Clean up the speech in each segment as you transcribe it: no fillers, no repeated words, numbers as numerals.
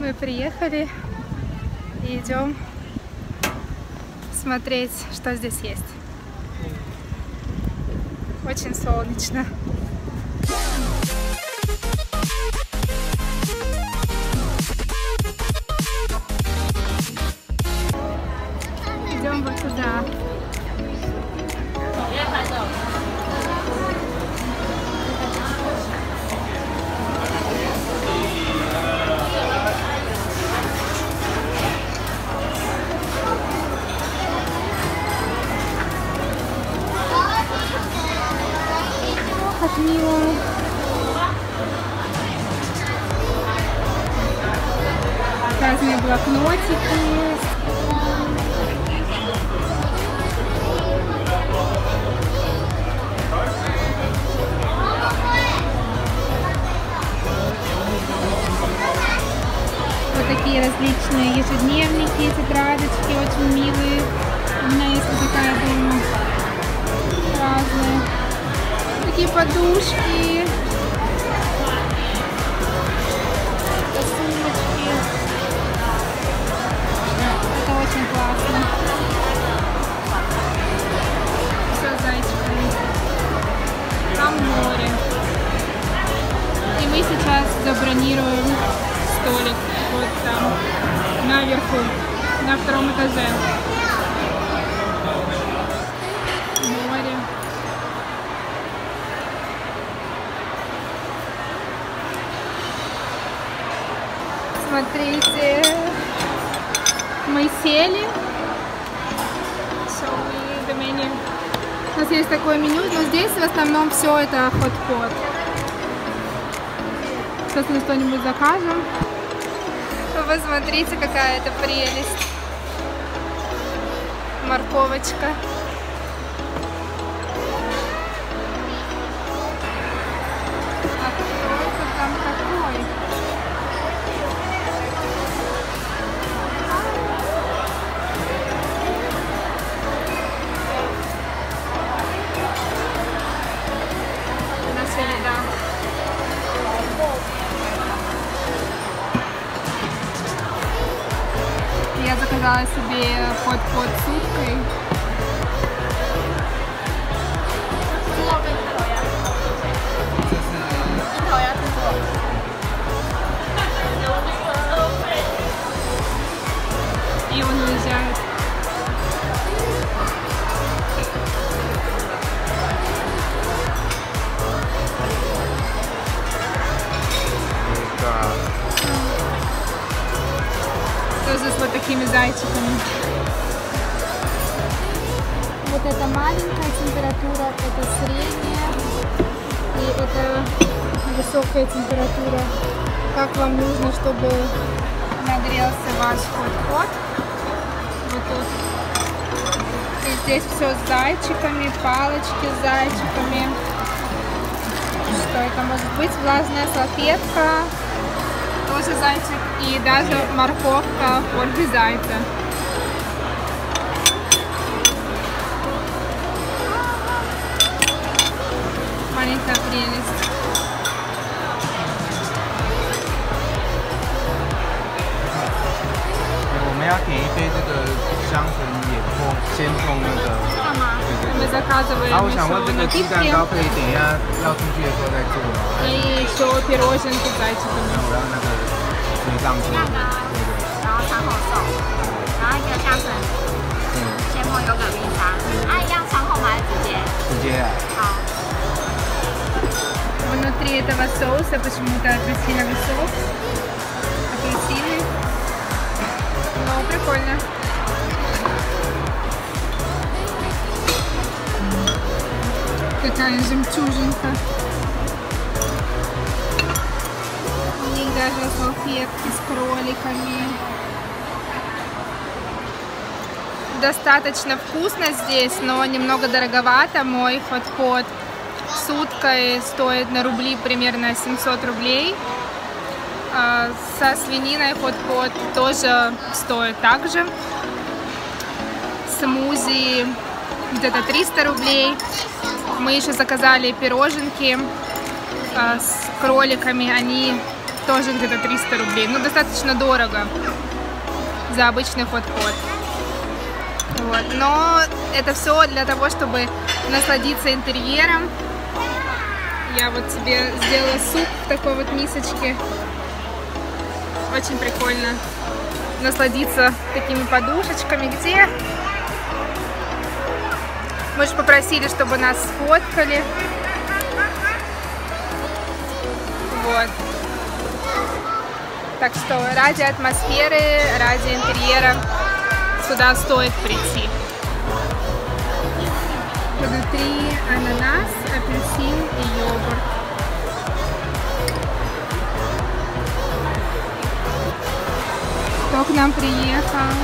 Мы приехали и идем смотреть, что здесь есть. Очень солнечно. Идем вот туда. Как мило. Разные блокнотики есть. Вот такие различные ежедневники, тетрадочки, очень милые. У меня есть вот такая дома. Разные. Такие подушки, сумочки. Это очень классно. Все с зайчиками. Там море. И мы сейчас забронируем столик вот там, наверху, на втором этаже. Море. Смотрите, мы сели. У нас есть такое меню, но здесь в основном все это хот-pot. Сейчас мы что-нибудь закажем. Вы смотрите, какая это прелесть. Морковочка. А кто это там такой? Я заказала себе хот-pot с уткой. И он уезжает. Тоже с вот такими зайчиками. Вот это маленькая температура, это средняя и это высокая температура. Как вам нужно, чтобы нагрелся ваш хот-pot? Вот тут. И здесь все с зайчиками, палочки с зайчиками. Что это может быть? Влажная салфетка. Тоже зайчик и даже морковка Ольги Зайца. Маленькая прелесть. Мы заказываем еще напитки. И еще пироженки с зайчиками. Внутри этого соуса почему-то апельсиновый соус. Апельсины. Ну, прикольно. Такая жемчужинка. У них даже салфетки с кроликами. Достаточно вкусно здесь, но немного дороговато. Мой хот-pot с уткой стоит на рубли примерно 700 рублей. Со свининой хот-pot тоже стоит так же. Смузи где-то 300 рублей. Мы еще заказали пироженки с кроликами. Они тоже где-то 300 рублей. Ну, достаточно дорого за обычный хот-pot. Вот. Но это все для того, чтобы насладиться интерьером. Я вот себе сделала суп в такой вот мисочке. Очень прикольно насладиться такими подушечками. Где? Мы же попросили, чтобы нас сфоткали. Вот. Так что ради атмосферы, ради интерьера сюда стоит прийти. Внутри ананас, апельсин и йогурт. Кто к нам приехал?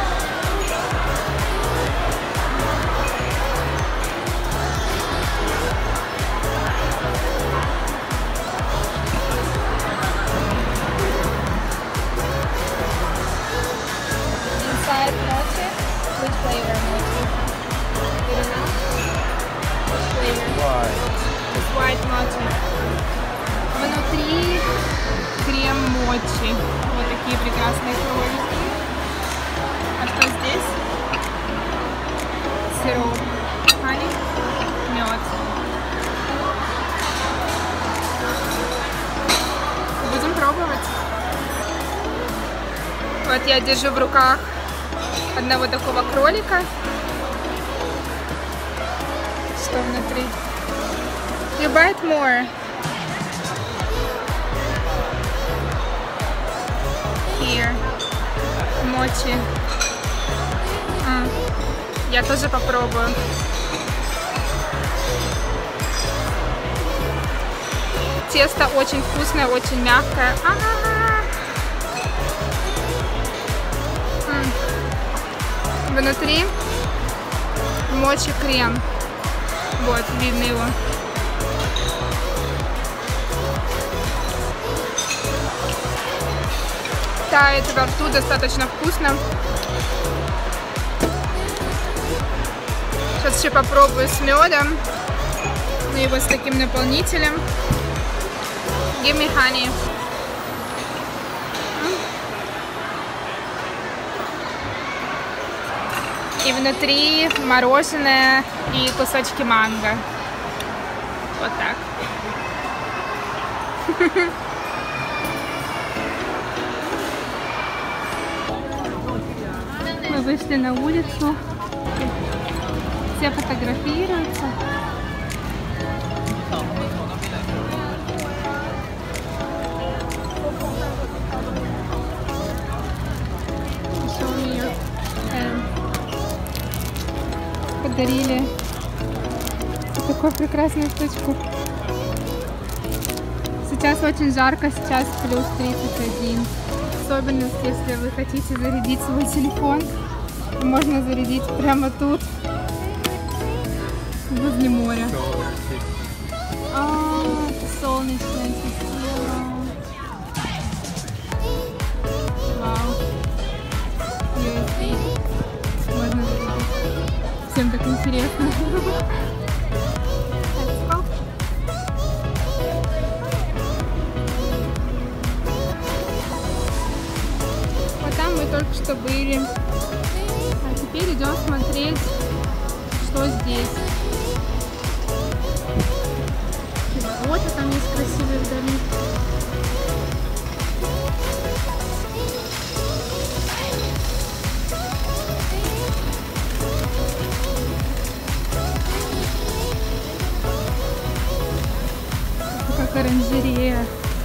Inside mochi. Which flavor mochi? You don't know? Which flavor? White. It's white mochi. Внутри крем мочи. Вот такие прекрасные кролики. А что здесь? Сироп. Honey. Мед. Будем пробовать. Вот я держу в руках одного такого кролика. Что внутри? You bite more. Here. Мочи. Я тоже попробую. Тесто очень вкусное, очень мягкое. Внутри мочи крем. Вот, видно его. Тает во рту, достаточно вкусно. Сейчас еще попробую с медом. Его с таким наполнителем. Give me honey. И внутри мороженое и кусочки манго. Вот так. Мы вышли на улицу. Все фотографируются. Подарили такую прекрасную штучку. Сейчас очень жарко, сейчас плюс 31. Особенно, если вы хотите зарядить свой телефон, можно зарядить прямо тут, возле моря. Солнечная система. Вау. USB. Можно зарядить. Всем так интересно. Вот там мы только что были. А теперь идем смотреть, что здесь. Вот там есть красивые вдали. Как оранжерея.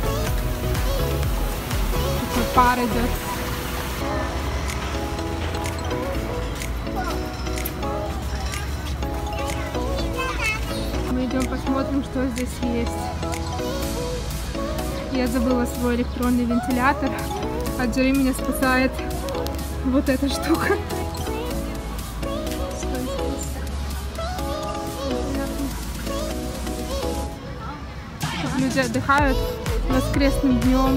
Такой пар идет. Мы идем посмотрим, что здесь есть. Я забыла свой электронный вентилятор. От жары меня спасает вот эта штука. Люди отдыхают воскресным днем.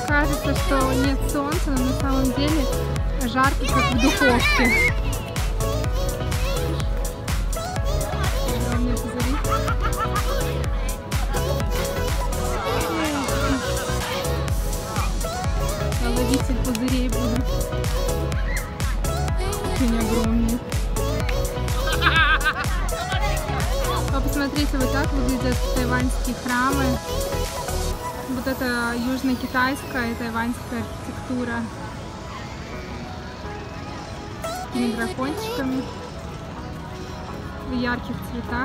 кажется, что нет солнца, но на самом деле жарко, как в духовке. Ловитель пузырей буду. Очень огромные. А посмотрите, вот так выглядят тайваньские храмы. Вот это южно-китайская и тайваньская архитектура. С такими дракончиками в ярких цветах.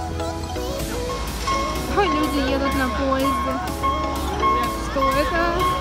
Ой, люди едут на поезде. Что это?